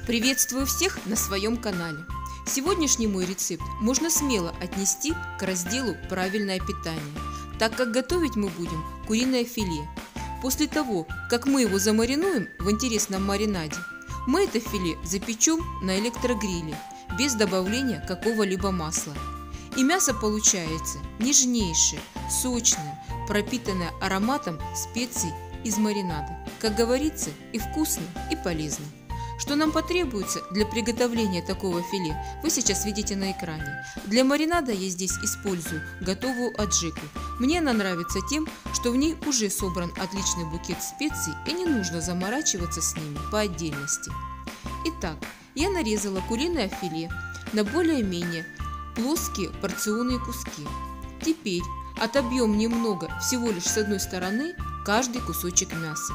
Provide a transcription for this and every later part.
Приветствую всех на своем канале. Сегодняшний мой рецепт можно смело отнести к разделу «Правильное питание», так как готовить мы будем куриное филе. После того, как мы его замаринуем в интересном маринаде, мы это филе запечем на электрогриле без добавления какого-либо масла. И мясо получается нежнейшее, сочное, пропитанное ароматом специй из маринада. Как говорится, и вкусно, и полезно. Что нам потребуется для приготовления такого филе, вы сейчас видите на экране. Для маринада я здесь использую готовую аджику. Мне она нравится тем, что в ней уже собран отличный букет специй и не нужно заморачиваться с ними по отдельности. Итак, я нарезала куриное филе на более-менее плоские порционные куски. Теперь отобьем немного, всего лишь с одной стороны, каждый кусочек мяса.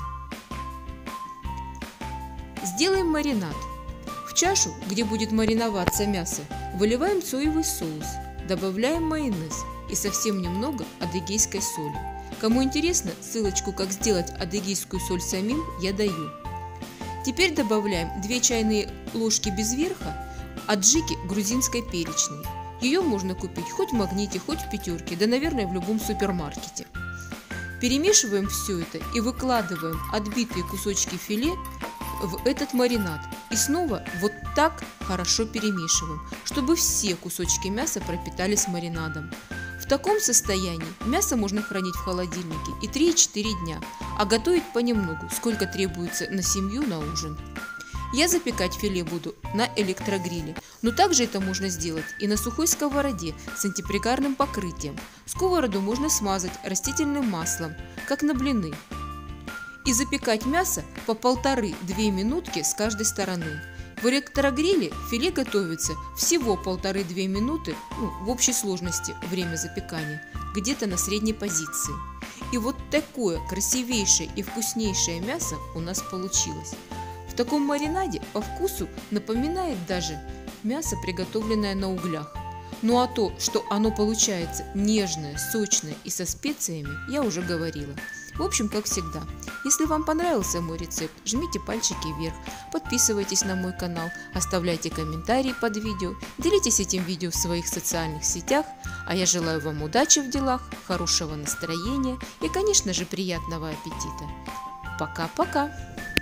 Сделаем маринад. В чашу, где будет мариноваться мясо, выливаем соевый соус, добавляем майонез и совсем немного адыгейской соли. Кому интересно, ссылочку, как сделать адыгейскую соль самим, я даю. Теперь добавляем 2 чайные ложки без верха аджики грузинской перечной. Ее можно купить хоть в Магните, хоть в Пятерке, да, наверное, в любом супермаркете. Перемешиваем все это и выкладываем отбитые кусочки филе в этот маринад. И снова вот так хорошо перемешиваем, чтобы все кусочки мяса пропитались маринадом. В таком состоянии мясо можно хранить в холодильнике и 3-4 дня, а готовить понемногу, сколько требуется на семью на ужин. Я запекать филе буду на электрогриле, но также это можно сделать и на сухой сковороде с антипригарным покрытием. Сковороду можно смазать растительным маслом, как на блины. И запекать мясо по 1,5-2 минутки с каждой стороны. В электрогриле филе готовится всего 1,5-2 минуты, в общей сложности время запекания, где-то на средней позиции. И вот такое красивейшее и вкуснейшее мясо у нас получилось. В таком маринаде по вкусу напоминает даже мясо, приготовленное на углях. Ну а то, что оно получается нежное, сочное и со специями, я уже говорила. В общем, как всегда, если вам понравился мой рецепт, жмите пальчики вверх, подписывайтесь на мой канал, оставляйте комментарии под видео, делитесь этим видео в своих социальных сетях, а я желаю вам удачи в делах, хорошего настроения и, конечно же, приятного аппетита. Пока-пока!